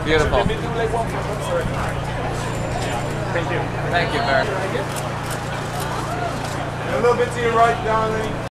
Beautiful. Let me do like one for Thank you. Thank you very much. A little bit to your right, darling.